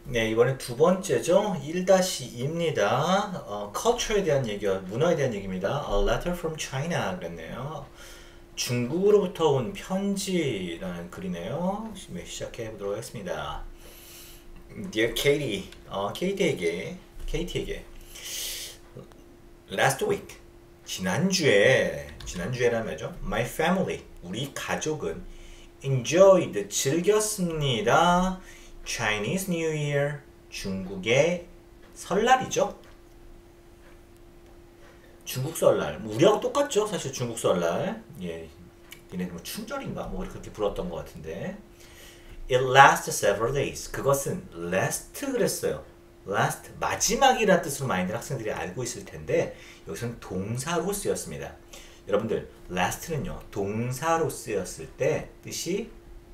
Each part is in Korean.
네, 이번엔 두 번째죠. 1-2입니다. culture에 대한 얘기요. 문화에 대한 얘기입니다. A letter from China 그랬네요. 중국으로부터 온 편지라는 글이네요. 시작해 보도록 하겠습니다. Dear Katie, 케이티에게 last week, 지난주에란 말이죠. My family, 우리 가족은 enjoyed, 즐겼습니다. Chinese New Year, 중국의 설날이죠. 중국 설날, 우리하고 똑같죠. 사실 중국 설날. 예, 얘네들 뭐 춘절인가 뭐 그렇게 불렀던 것 같은데. It lasts several days. 그것은 last 그랬어요. last 마지막이라는 뜻으로 많이들 학생들이 알고 있을 텐데 여기서는 동사로 쓰였습니다. 여러분들 last는요 동사로 쓰였을 때 뜻이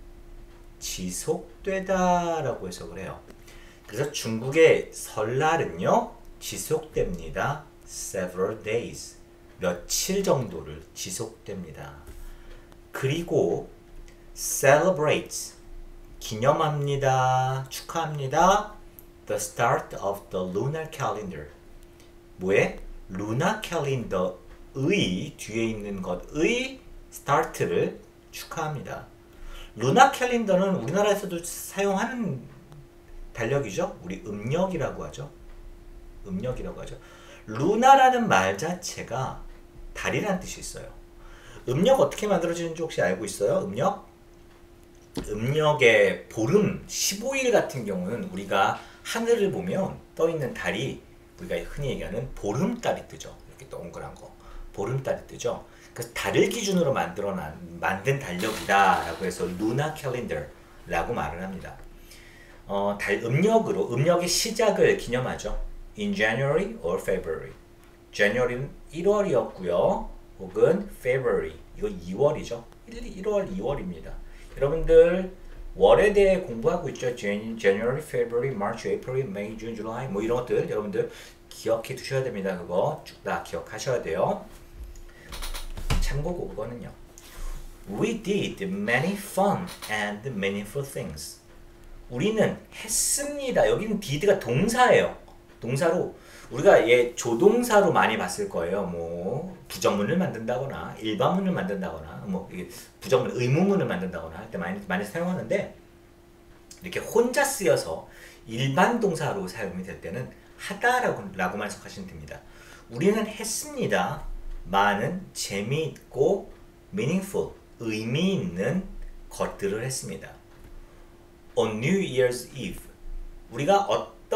지속되다 라고 해석을 해요. 그래서 중국의 설날은요 지속됩니다. several days 며칠 정도를 지속됩니다. 그리고 celebrates 기념합니다. 축하합니다. The start of the lunar calendar 뭐에? 루나 캘린더의 뒤에 있는 것의 start를 축하합니다. 루나 캘린더는 우리나라에서도 사용하는 달력이죠. 우리 음력이라고 하죠. 음력이라고 하죠. 루나라는 말 자체가 달이라는 뜻이 있어요. 음력 어떻게 만들어지는지 혹시 알고 있어요? 음력? 음력의 보름 15일 같은 경우는 우리가 하늘을 보면 떠있는 달이 우리가 흔히 얘기하는 보름달이 뜨죠. 이렇게 동그란 거. 보름달이 뜨죠. 그래서 달을 기준으로 만든 달력이다 라고 해서 루나 캘린더라고 말을 합니다. 달 음력의 시작을 기념하죠. In January or February. January는 1월이었고요. 혹은 February. 이거 2월이죠. 1월, 2월입니다. 여러분들 월에 대해 공부하고 있죠. January, February, March, April, May, June, July 뭐 이런 것들 여러분들 기억해 두셔야 됩니다. 그거 쭉 다 기억하셔야 돼요. 참고고 그거는요. We did many fun and meaningful things. 우리는 했습니다. 여기는 did가 동사예요. 동사로 우리가 조동사로 많이 봤을 거예요. 뭐 부정문을 만든다거나 일반문을 만든다거나 뭐 부정문 의문문을 만든다거나 할 때 많이 사용하는데 이렇게 혼자 쓰여서 일반 동사로 사용이 될 때는 하다라고만 해석하시면 됩니다. 우리는 했습니다. 많은 재미있고 meaningful 의미 있는 것들을 했습니다. On New Year's Eve 우리가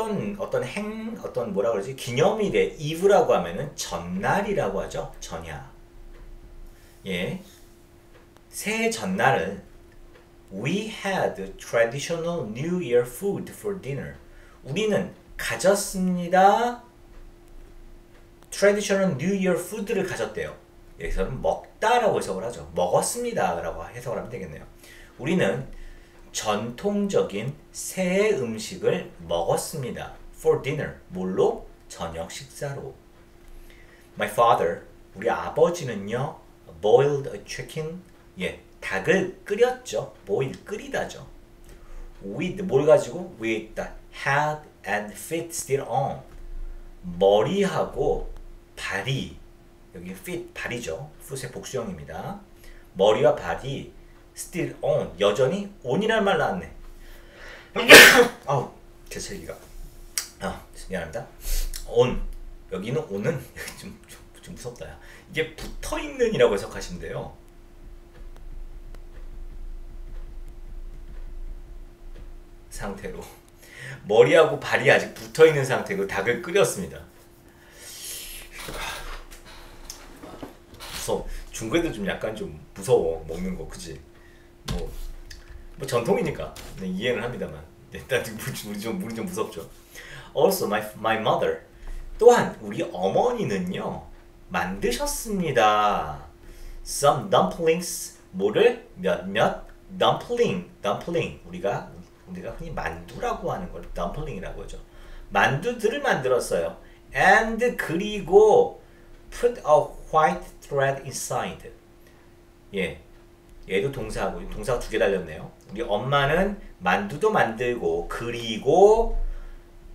어떤 뭐라 그러지? 기념일에 eve라고 하면은 전날이라고 하죠. 전야. 예. 새해 전날은 we had traditional New Year food for dinner. 우리는 가졌습니다. traditional New Year food를 가졌대요. 여기서는 먹다라고 해석을 하죠. 먹었습니다 라고 해석을 하면 되겠네요. 우리는 전통적인 새해 음식을 먹었습니다. For dinner. 뭘로? 저녁 식사로. My father. 우리 아버지는요. Boiled a chicken. 예, 닭을 끓였죠. boil 끓이다죠. With 뭘 가지고? With the head and feet still on. 머리하고 발이 여기 feet 발이죠. foot의 복수형입니다. 머리와 발이 still on 여전히 on이라는 말 나왔네. 아우 개설기가 미안합니다. on 여기는 on은 좀 무섭다. 야. 이게 붙어있는이라고 해석하시면 돼요. 상태로 머리하고 발이 아직 붙어있는 상태로 닭을 끓였습니다. 무서워. 중국애들 좀 약간 좀 무서워 먹는 거 그치? 뭐 전통이니까 이해는 합니다만 일단 우리 좀 무섭죠. Also my mother 또한 우리 어머니는요 만드셨습니다. Some dumplings 뭐를 몇몇 dumpling 우리가 흔히 만두라고 하는 걸 dumpling이라고 하죠. 만두들을 만들었어요. And 그리고 put a white thread inside. 예. 얘도 동사하고 동사가 두 개 달렸네요. 우리 엄마는 만두도 만들고 그리고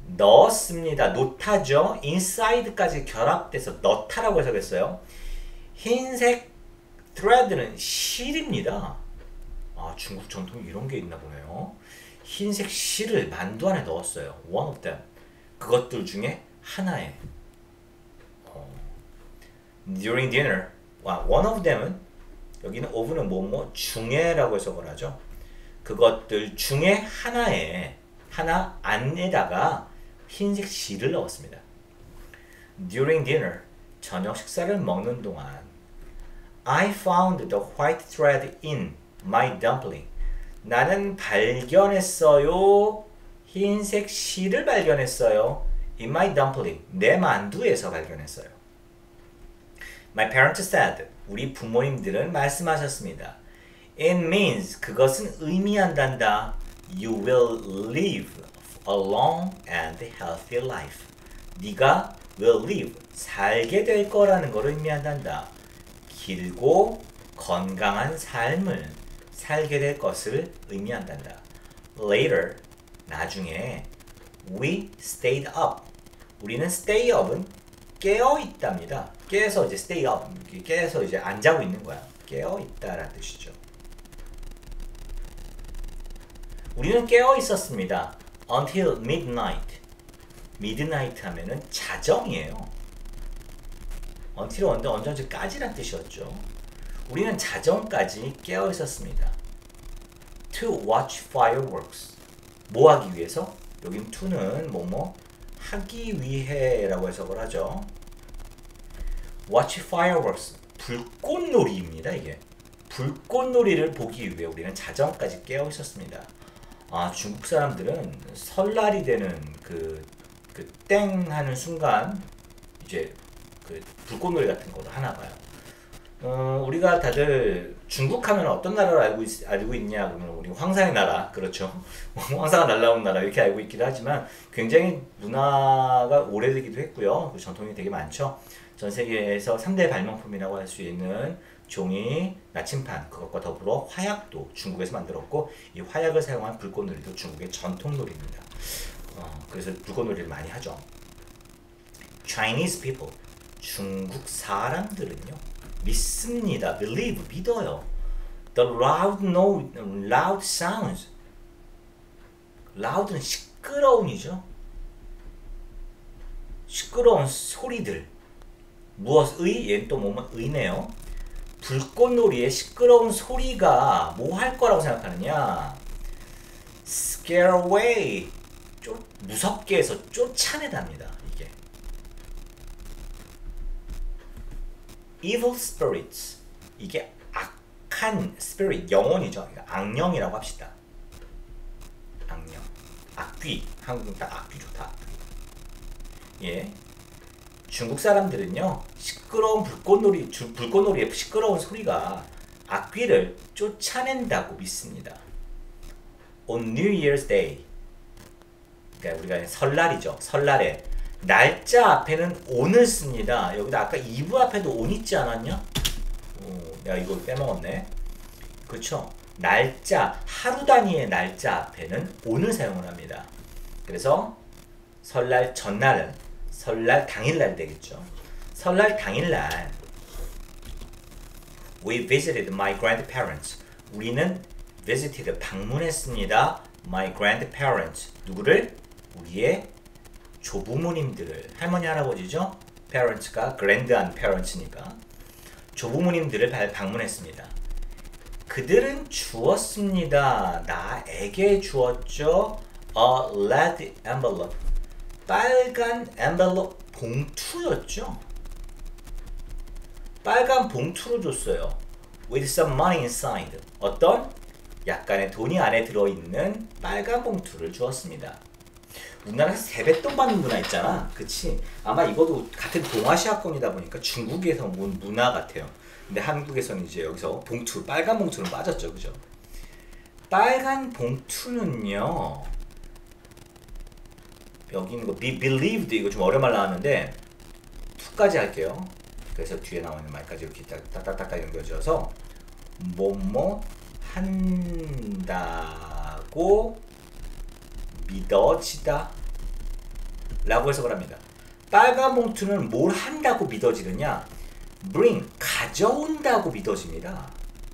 넣었습니다. 놓다죠. inside까지 결합돼서 넣다라고 해석했어요. 흰색 thread는 실입니다. 아, 중국 전통에 이런 게 있나 보네요. 흰색 실을 만두 안에 넣었어요. One of them. 그것들 중에 하나에. During dinner. One of them은 여기는 of는 뭐뭐 중에라고 해석을 하죠. 그것들 중에 하나에 하나 안에다가 흰색 실을 넣었습니다. During dinner. 저녁 식사를 먹는 동안 I found the white thread in my dumpling. 나는 발견했어요. 흰색 실을 발견했어요. In my dumpling. 내 만두에서 발견했어요. My parents said. 우리 부모님들은 말씀하셨습니다. It means. 그것은 의미한단다. You will live a long and healthy life. 네가 will live. 살게 될 거라는 걸 의미한단다. 길고 건강한 삶을 살게 될 것을 의미한단다. Later, 나중에 we stayed up. 우리는 stay up은 깨어 있답니다. 깨서 이제 stay up, 깨서 이제 안 자고 있는 거야. 깨어 있다라는 뜻이죠. 우리는 깨어 있었습니다. Until midnight. midnight 하면은 자정이에요. until 언제까지란 뜻이었죠. 우리는 자정까지 깨어 있었습니다. To watch fireworks. 뭐 하기 위해서? 여긴 to는 뭐뭐 하기 위해라고 해석을 하죠. Watch fireworks. 불꽃놀이입니다. 이게. 불꽃놀이를 보기 위해 우리는 자정까지 깨어 있었습니다. 아, 중국 사람들은 설날이 되는 그 땡 하는 순간 이제 그 불꽃놀이 같은 거 하나 봐요. 우리가 다들 중국 하면 어떤 나라로 알고 있냐 그러면 우리 황사의 나라, 그렇죠. 황사가 날라오는 나라 이렇게 알고 있기도 하지만 굉장히 문화가 오래되기도 했고요. 그 전통이 되게 많죠. 전 세계에서 3대 발명품이라고 할 수 있는 종이, 나침판, 그것과 더불어 화약도 중국에서 만들었고, 이 화약을 사용한 불꽃놀이도 중국의 전통놀이입니다. 그래서 불꽃놀이를 많이 하죠. Chinese people, 중국 사람들은요, 믿습니다. believe, 믿어요. The loud sounds. loud는 시끄러움이죠. 시끄러운 소리들. 무엇의? 얘는 또 뭐면 의네요. 불꽃놀이의 시끄러운 소리가 뭐 할 거라고 생각하느냐? scare away. 무섭게 해서 쫓아내답니다. 이게. evil spirits. 이게 악한 spirit, 영혼이죠. 악령이라고 합시다. 악령. 악귀. 한국은 딱 악귀 좋다. 예. 중국 사람들은요, 시끄러운 불꽃놀이의 시끄러운 소리가 악귀를 쫓아낸다고 믿습니다. On New Year's Day. 그러니까 우리가 설날이죠. 설날에 날짜 앞에는 on을 씁니다. 여기다 아까 eve 앞에도 on 있지 않았냐? 내가 이거 빼먹었네. 그렇죠? 날짜, 하루 단위의 날짜 앞에는 on을 사용을 합니다. 그래서 설날 전날은 설날 당일날 되겠죠. 설날 당일날 We visited my grandparents. 우리는 visited, 방문했습니다. My grandparents. 누구를? 우리의 조부모님들을. 할머니 할아버지죠. parents가 grand한 parents니까 조부모님들을 방문했습니다. 그들은 주었습니다. 나에게 주었죠. A red envelope. 빨간 envelope, 봉투였죠. 빨간 봉투를 줬어요. With some money inside. 어떤? 약간의 돈이 안에 들어있는 빨간 봉투를 주었습니다. 우리나라에서 세뱃돈 받는 문화 있잖아. 그치? 아마 이것도 같은 동아시아권이다 보니까 중국에서 온 문화 같아요. 근데 한국에서는 이제 여기서 봉투, 빨간 봉투는 빠졌죠. 그죠? 빨간 봉투는요, 여기 있는 거 be believed, 이거 좀 오랜만에 나왔는데 2까지 할게요. 그래서 뒤에 나오는 말까지 이렇게 딱딱딱 연결지어서 뭐뭐 한다고 믿어지다. 라고 해석을 합니다. 빨간 봉투는 뭘 한다고 믿어지느냐? bring, 가져온다고 믿어집니다.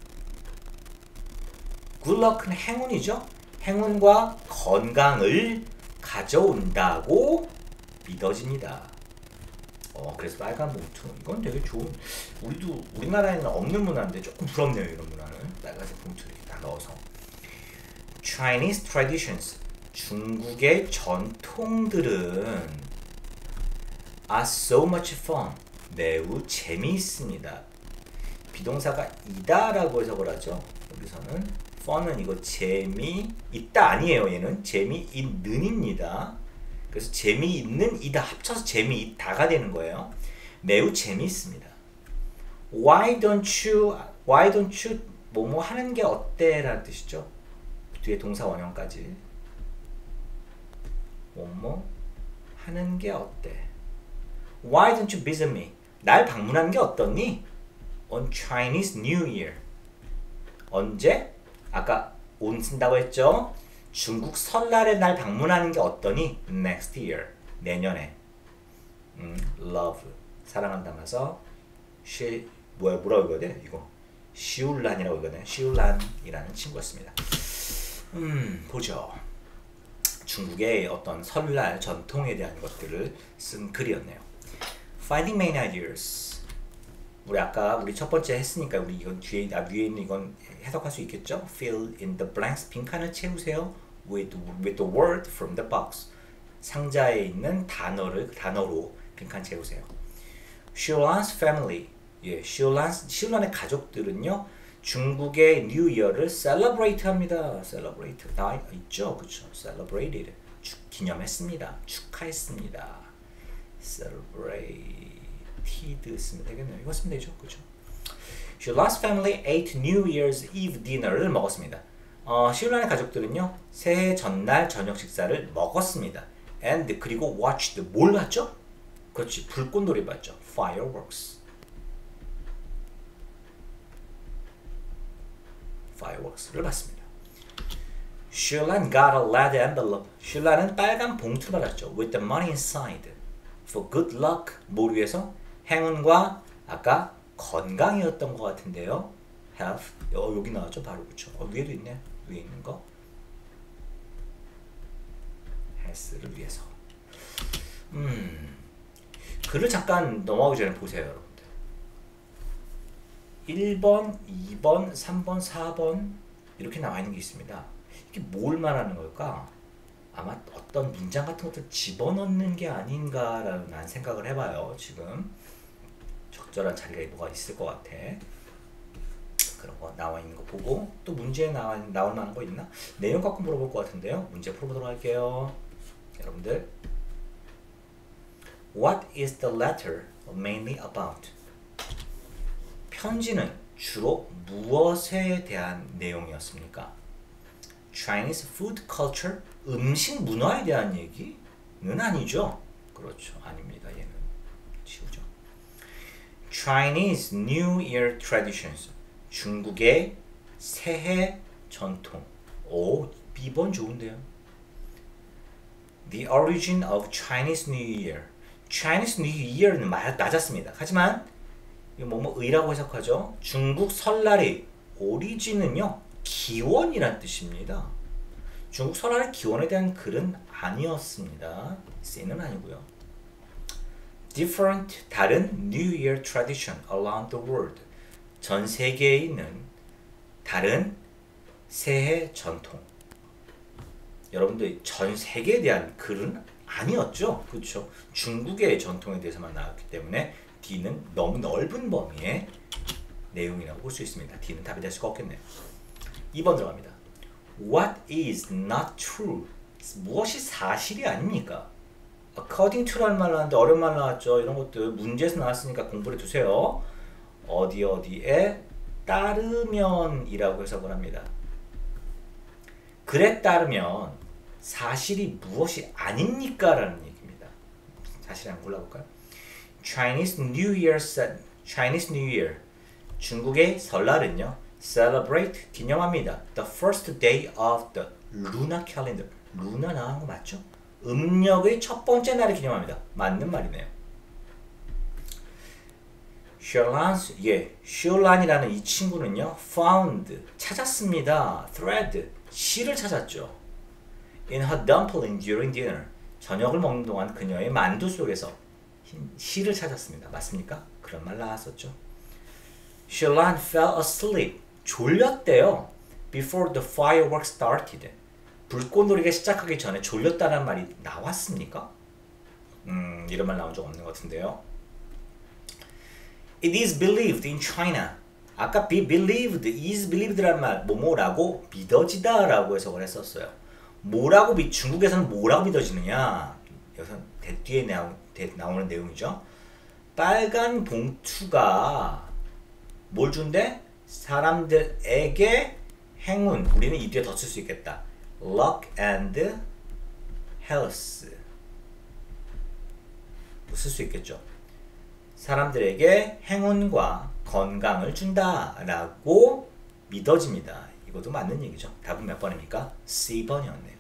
good luck는 행운이죠. 행운과 건강을 가져온다고 믿어집니다. 그래서 빨간 봉투, 이건 되게 좋은, 우리나라에는 없는 문화인데 조금 부럽네요. 이런 문화는 빨간색 봉투를 다 넣어서. Chinese traditions, 중국의 전통들은 are so much fun, 매우 재미있습니다. 비동사가 이다라고 해석을 하죠. 여기서는 fun은 이거 재미있다 아니에요. 얘는 재미있는입니다. 그래서 재미있는 이다 합쳐서 재미있다가 되는 거예요. 매우 재미있습니다. Why don't you 뭐뭐 하는 게 어때? 라는 뜻이죠. 뒤에 동사 원형까지. 뭐뭐 하는 게 어때? Why don't you visit me? 날 방문하는 게 어떠니? On Chinese New Year. 언제? 아까 on 쓴다고 했죠? 중국 설날에 날 방문하는 게 어떠니? Next year. 내년에. Love. 사랑한다면서 뭐라고 읽어야 돼? 이거. 시울란이라고 읽거든요. 시울란이라는 친구였습니다. 보죠. 중국의 어떤 설날 전통에 대한 것들을 쓴 글이었네요. Finding main ideas. 우리 첫 번째 했으니까 우리 이건 위에 있는 이건 해석할 수 있겠죠? Fill in the blanks. 빈칸을 채우세요. with the word from the box. 상자에 있는 단어로 빈칸 채우세요. Shullan's family. 예, 시울란의 가족들은요, 중국의 New Year를 celebrate 합니다. celebrate 다 있죠, 그렇죠? celebrated 기념했습니다. 축하했습니다. celebrated 쓰면 되겠네요. 이거 쓰면 되죠, 그렇죠? Shullan's family ate New Year's Eve dinner를 먹었습니다. 시울란의 가족들은요, 새해 전날 저녁 식사를 먹었습니다. And 그리고 watched 뭘 봤죠? 그렇지, 불꽃놀이 봤죠. fireworks를 봤습니다. Shullan got a red envelope. 슐란은 빨간 봉투를 받았죠. With the money inside. For good luck. 뭘 위해서? 행운과 아까 건강이었던 것 같은데요. Health. 여기 나왔죠. 바로 그쵸. 위에도 있네. 위에 있는 거. health를 위해서. 글을 잠깐 넘어가기 전에 보세요, 여러분들. 1번, 2번, 3번, 4번 이렇게 나와 있는 게 있습니다. 이게 뭘 말하는 걸까? 아마 어떤 문장 같은 것들 집어넣는 게 아닌가라는 생각을 해봐요. 지금 적절한 자리가 뭐가 있을 것 같아. 그런 거 나와 있는 거 보고 또 문제에 나올 만한 거 있나? 내용 갖고 물어볼 것 같은데요. 문제 풀어보도록 할게요. 여러분들, What is the letter mainly about? 편지는 주로 무엇에 대한 내용이었습니까? Chinese food culture, 음식 문화에 대한 얘기는 아니죠. 그렇죠, 아닙니다. 얘는 치우죠. Chinese New Year traditions, 중국의 새해 전통. 오, 2번 좋은데요. The origin of Chinese New Year. Chinese New Year는 맞았습니다. 하지만 뭐의라고 해석하죠. 중국 설날의 오리진은요, 기원이란 뜻입니다. 중국 설날의 기원에 대한 글은 아니었습니다. C는 아니고요. Different, 다른 New Year tradition around the world. 전 세계에 있는 다른 새해 전통. 여러분들, 전 세계에 대한 글은 아니었죠. 그렇죠? 중국의 전통에 대해서만 나왔기 때문에 D는 너무 넓은 범위의 내용이라고 볼 수 있습니다. D는 답이 될 수가 없겠네요. 2번 들어갑니다. What is not true? 무엇이 사실이 아닙니까? According to라는 말 나왔는데 어려운 말 나왔죠. 이런 것들 문제에서 나왔으니까 공부를 해두세요. 어디에 따르면 이라고 해석을 합니다. 글에 따르면 사실이 무엇이 아닙니까? 라는 얘기입니다. 사실 한번 골라볼까요? Chinese New Year. 중국의 설날은요, celebrate, 기념합니다. The first day of the lunar calendar. 루나 나온 거 맞죠? 음력의 첫 번째 날을 기념합니다. 맞는 말이네요. 셜란이라는 이 친구는요, found, 찾았습니다. thread, 실을 찾았죠. In her dumpling during dinner, 저녁을 먹는 동안 그녀의 만두 속에서 실을 찾았습니다. 맞습니까? 그런 말 나왔었죠. 셜란 fell asleep, 졸렸대요. Before the fireworks started, 불꽃놀이가 시작하기 전에 졸렸다는 말이 나왔습니까? 이런 말 나온 적 없는 것 같은데요. It is believed in China. 아까 be believed, is believed라는 말 뭐라고 믿어지다라고 해석을 했었어요. 뭐라고 중국에서는 뭐라고 믿어지느냐? 여기서 뒤에 나오는 내용이죠. 빨간 봉투가 뭘 준대? 사람들에게 행운. 우리는 이 뒤에 더 쓸 수 있겠다. Luck and health. 쓸 수 있겠죠. 사람들에게 행운과 건강을 준다라고 믿어집니다. 이것도 맞는 얘기죠. 답은 몇 번입니까? C번이었네요.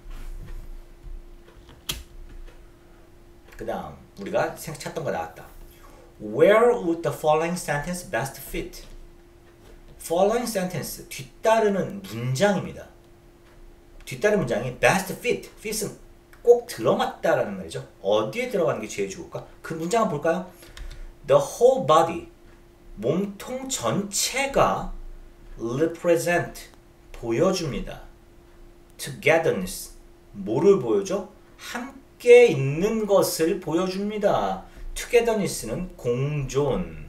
그 다음 우리가 찾던 거 나왔다. Where would the following sentence best fit? Following sentence, 뒤따르는 문장입니다. 뒤따르는 문장이 best fit, fit은 꼭 들어맞다라는 말이죠. 어디에 들어가는 게 제일 좋을까? 그 문장 한번 볼까요? The whole body, 몸통 전체가 represent, 보여줍니다. Togetherness, 뭐를 보여줘? 함께 있는 것을 보여줍니다. Togetherness는 공존,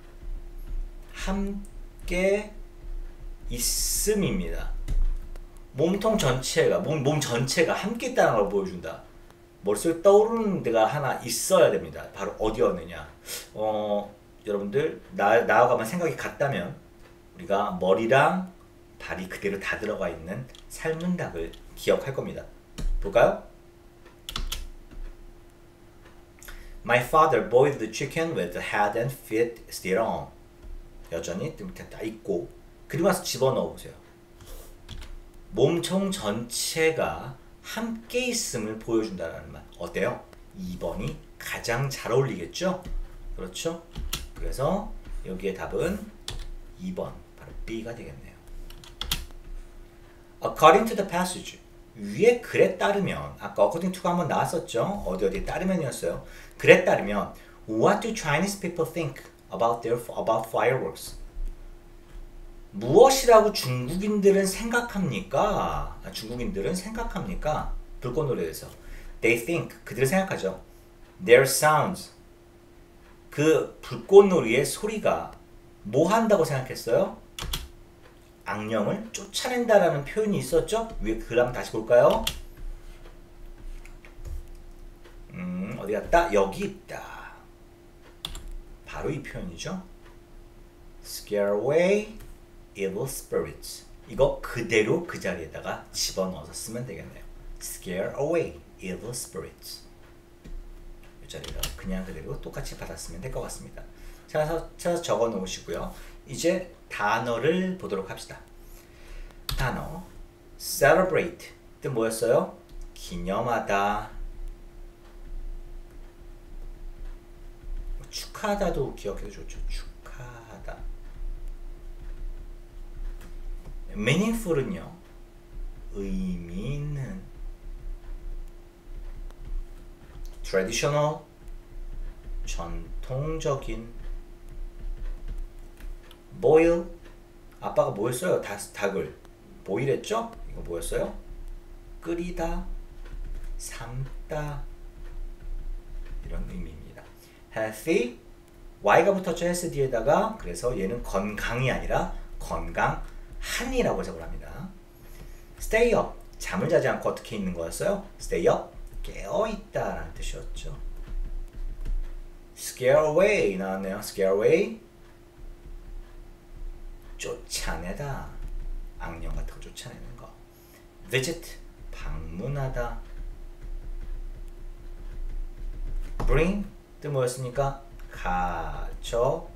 함께 있음입니다. 몸통 전체가, 몸 전체가 함께 있다는 걸 보여준다. 머릿속에 떠오르는 데가 하나 있어야 됩니다. 바로 어디였느냐. 여러분들 나와가만 생각이 같다면 우리가 머리랑 발이 그대로 다 들어가 있는 삶문답을 기억할 겁니다. 볼까요? My father boiled the chicken with the head and feet still on. 여전히 밑에 다 있고 그리고 나서 집어넣어 보세요. 몸통 전체가 함께 있음을 보여준다는 말. 어때요? 2번이 가장 잘 어울리겠죠? 그렇죠? 그래서 여기에 답은 2번, 바로 B가 되겠네요. According to the passage, 위에 글에 따르면, 아까 according to가 한번 나왔었죠? 어디에 따르면이었어요. 글에 따르면 What do Chinese people think about fireworks? 무엇이라고 중국인들은 생각합니까? 불꽃놀이에 대해서. They think, 그들은 생각하죠. Their sounds, 그 불꽃놀이의 소리가 뭐 한다고 생각했어요? 악령을 쫓아낸다라는 표현이 있었죠? 위에 글 한번 다시 볼까요? 어디 갔다? 여기 있다. 바로 이 표현이죠. Scare away evil spirits. 이거 그대로 그 자리에다가 집어넣어서 쓰면 되겠네요. Scare away evil spirits. 이 자리에다 그냥 그대로 똑같이 받았으면 될 것 같습니다. 찾아서 적어 놓으시고요. 이제 단어를 보도록 합시다. 단어 celebrate 뜻 뭐였어요? 기념하다. 축하하다도 기억해도 좋죠. 축하하다. meaningful은요, 의미 있는. traditional, 전통적인. boil, 아빠가 뭐 했어요? 닭을 boil 했죠? 이거 뭐였어요? 끓이다, 삶다, 이런 의미입니다. healthy, y가 붙었죠. s 뒤에다가. 그래서 얘는 건강이 아니라 건강한이라고 해석을 합니다. stay up, 잠을 자지 않고 어떻게 있는 거였어요? stay up, 깨어있다 라는 뜻이었죠. scare away 나왔네요. scare away, 쫓아내다, 악령 같은 거 쫓아내는 거. visit, 방문하다. bring, 뜻 뭐였습니까? 가져오다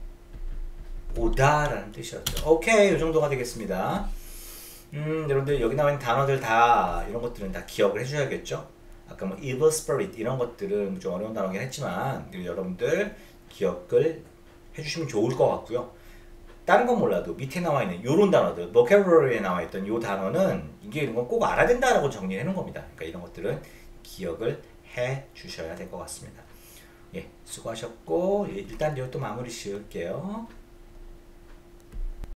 라는 뜻이었죠. 오케이, 이 정도가 되겠습니다. 여러분들 여기 나와 있는 단어들 다, 이런 것들은 다 기억을 해주셔야겠죠. 아까 뭐 evil spirit 이런 것들은 좀 어려운 단어긴 했지만 여러분들 기억을 해주시면 좋을 것 같고요. 다른 건 몰라도 밑에 나와 있는 요런 단어들, vocabulary에 나와 있던 요 단어는 이게 이런 건 꼭 알아야 된다라고 정리해 놓은 겁니다. 그러니까 이런 것들은 기억을 해 주셔야 될 것 같습니다. 예, 수고하셨고, 예, 일단 이것도 마무리 지을게요.